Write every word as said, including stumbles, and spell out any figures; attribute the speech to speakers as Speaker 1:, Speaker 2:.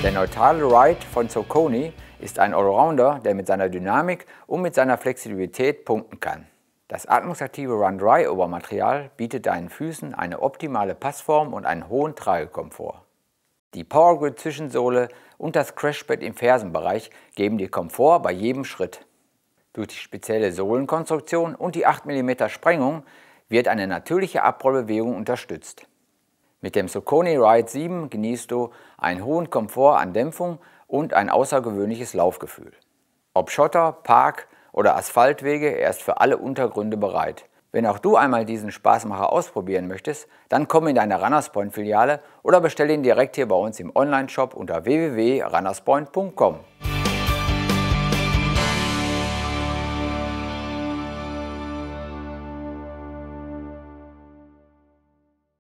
Speaker 1: Der neutrale Ride von Saucony ist ein Allrounder, der mit seiner Dynamik und mit seiner Flexibilität punkten kann. Das atmungsaktive Run-Dry-Obermaterial bietet deinen Füßen eine optimale Passform und einen hohen Tragekomfort. Die Powergrip-Zwischensohle und das Crashpad im Fersenbereich geben dir Komfort bei jedem Schritt. Durch die spezielle Sohlenkonstruktion und die acht Millimeter Sprengung wird eine natürliche Abrollbewegung unterstützt. Mit dem Saucony Ride sieben genießt du einen hohen Komfort an Dämpfung und ein außergewöhnliches Laufgefühl. Ob Schotter, Park oder Asphaltwege, er ist für alle Untergründe bereit. Wenn auch du einmal diesen Spaßmacher ausprobieren möchtest, dann komm in deine Runners Point Filiale oder bestell ihn direkt hier bei uns im Online-Shop unter w w w punkt runners point punkt com.